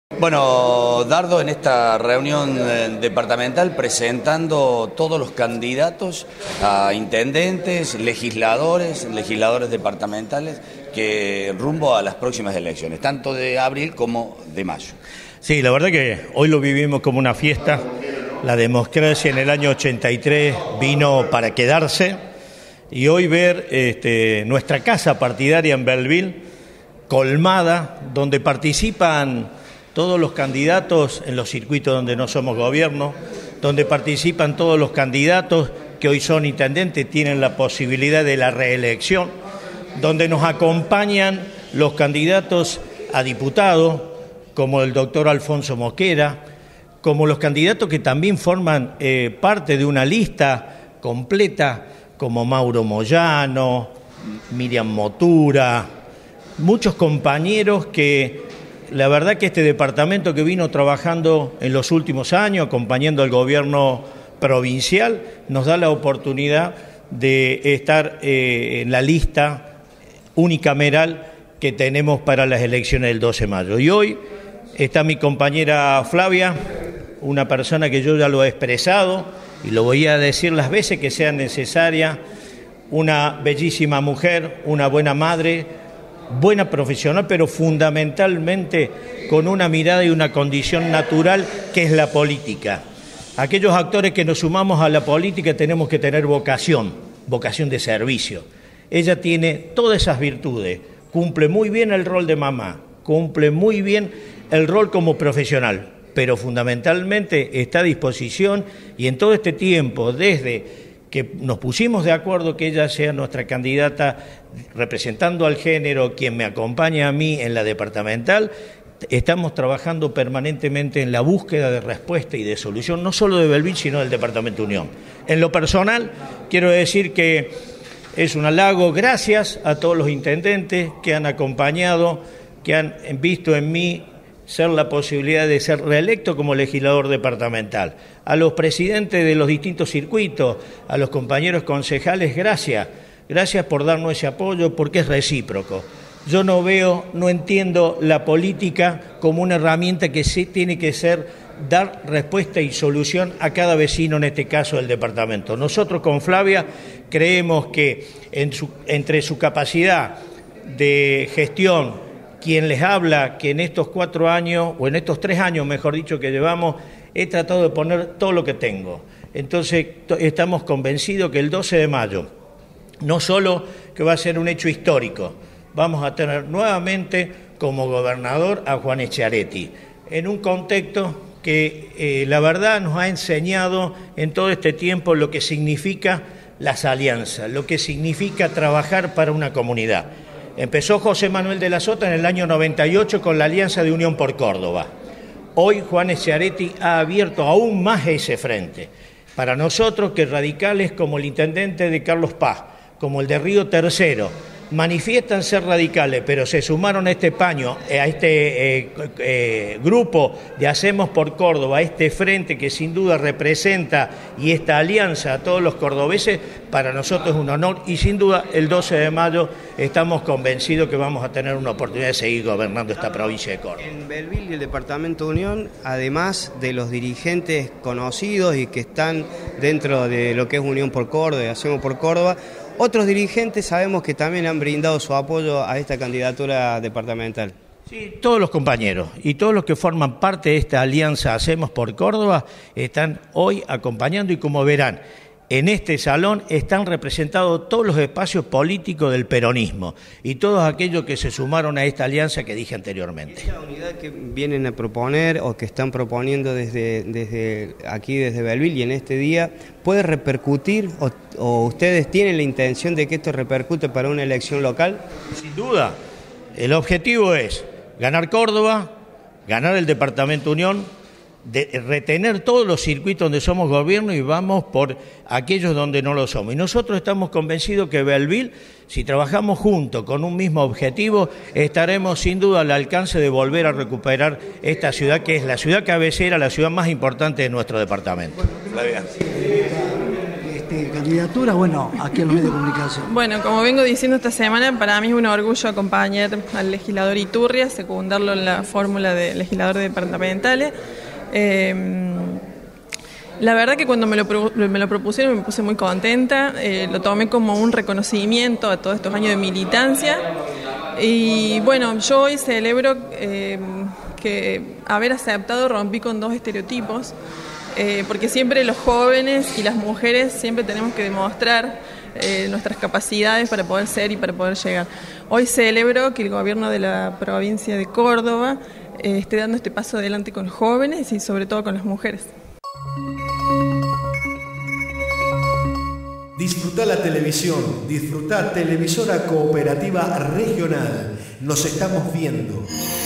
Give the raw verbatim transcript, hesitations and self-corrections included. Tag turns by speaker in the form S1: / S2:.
S1: Bueno, Dardo, en esta reunión eh, departamental presentando todos los candidatos a intendentes, legisladores, legisladores departamentales que rumbo a las próximas elecciones, tanto de abril como de mayo.
S2: Sí, la verdad que hoy lo vivimos como una fiesta. La democracia en el año ochenta y tres vino para quedarse y hoy ver este, nuestra casa partidaria en Belleville colmada, donde participan todos los candidatos en los circuitos donde no somos gobierno, donde participan todos los candidatos que hoy son intendentes, tienen la posibilidad de la reelección, donde nos acompañan los candidatos a diputados, como el doctor Alfonso Mosquera, como los candidatos que también forman eh, parte de una lista completa, como Mauro Moyano, Miriam Motura, muchos compañeros que la verdad que este departamento que vino trabajando en los últimos años, acompañando al gobierno provincial, nos da la oportunidad de estar eh, en la lista unicameral que tenemos para las elecciones del doce de mayo. Y hoy está mi compañera Flavia, una persona que yo ya lo he expresado y lo voy a decir las veces que sean necesarias, una bellísima mujer, una buena madre, buena profesional, pero fundamentalmente con una mirada y una condición natural que es la política. Aquellos actores que nos sumamos a la política tenemos que tener vocación, vocación de servicio. Ella tiene todas esas virtudes, cumple muy bien el rol de mamá, cumple muy bien el rol como profesional, pero fundamentalmente está a disposición y en todo este tiempo, desde que nos pusimos de acuerdo que ella sea nuestra candidata representando al género, quien me acompaña a mí en la departamental, estamos trabajando permanentemente en la búsqueda de respuesta y de solución, no solo de Belleville, sino del Departamento Unión. En lo personal, quiero decir que es un halago, gracias a todos los intendentes que han acompañado, que han visto en mí ser la posibilidad de ser reelecto como legislador departamental. A los presidentes de los distintos circuitos, a los compañeros concejales, gracias. Gracias por darnos ese apoyo, porque es recíproco. Yo no veo, no entiendo la política como una herramienta que sí tiene que ser dar respuesta y solución a cada vecino, en este caso del departamento. Nosotros con Flavia creemos que en su, entre su capacidad de gestión, quien les habla, que en estos cuatro años, o en estos tres años, mejor dicho, que llevamos, he tratado de poner todo lo que tengo. Entonces, estamos convencidos que el doce de mayo, no solo que va a ser un hecho histórico, vamos a tener nuevamente como gobernador a Juan Schiaretti, en un contexto que eh, la verdad nos ha enseñado en todo este tiempo lo que significa las alianzas, lo que significa trabajar para una comunidad. Empezó José Manuel de la Sota en el año noventa y ocho con la Alianza de Unión por Córdoba. Hoy Juan Schiaretti ha abierto aún más ese frente. Para nosotros, que radicales como el intendente de Carlos Paz, como el de Río Tercero, manifiestan ser radicales, pero se sumaron a este paño, a este eh, eh, grupo de Hacemos por Córdoba, a este frente que sin duda representa y esta alianza a todos los cordobeses, para nosotros es un honor y sin duda el doce de mayo estamos convencidos que vamos a tener una oportunidad de seguir gobernando esta provincia de Córdoba.
S3: En Belleville y el Departamento de Unión, además de los dirigentes conocidos y que están dentro de lo que es Unión por Córdoba y Hacemos por Córdoba, otros dirigentes sabemos que también han brindado su apoyo a esta candidatura departamental.
S2: Sí, todos los compañeros y todos los que forman parte de esta alianza Hacemos por Córdoba están hoy acompañando y, como verán, en este salón están representados todos los espacios políticos del peronismo y todos aquellos que se sumaron a esta alianza que dije anteriormente.
S3: ¿Esta unidad que vienen a proponer o que están proponiendo desde, desde aquí, desde Belleville y en este día, puede repercutir o, o ustedes tienen la intención de que esto repercute para una elección local?
S2: Sin duda. El objetivo es ganar Córdoba, ganar el Departamento Unión, de retener todos los circuitos donde somos gobierno y vamos por aquellos donde no lo somos. Y nosotros estamos convencidos que Belleville, si trabajamos juntos con un mismo objetivo, estaremos sin duda al alcance de volver a recuperar esta ciudad, que es la ciudad cabecera, la ciudad más importante de nuestro departamento.
S4: Bueno, Flavia. Este, eh, candidatura, bueno, aquí en los medios de comunicación.
S5: Bueno, como vengo diciendo esta semana, para mí es un orgullo acompañar al legislador Iturria, secundarlo en la fórmula de legislador departamentales. Eh, La verdad que cuando me lo, me lo propusieron me puse muy contenta, eh, lo tomé como un reconocimiento a todos estos años de militancia y bueno, yo hoy celebro eh, que haber aceptado rompí con dos estereotipos, eh, porque siempre los jóvenes y las mujeres siempre tenemos que demostrar eh, nuestras capacidades para poder ser y para poder llegar. Hoy celebro que el gobierno de la provincia de Córdoba eh, esté dando este paso adelante con los jóvenes y sobre todo con las mujeres.
S6: Disfrutá la televisión, disfrutá Televisora Cooperativa Regional. Nos estamos viendo.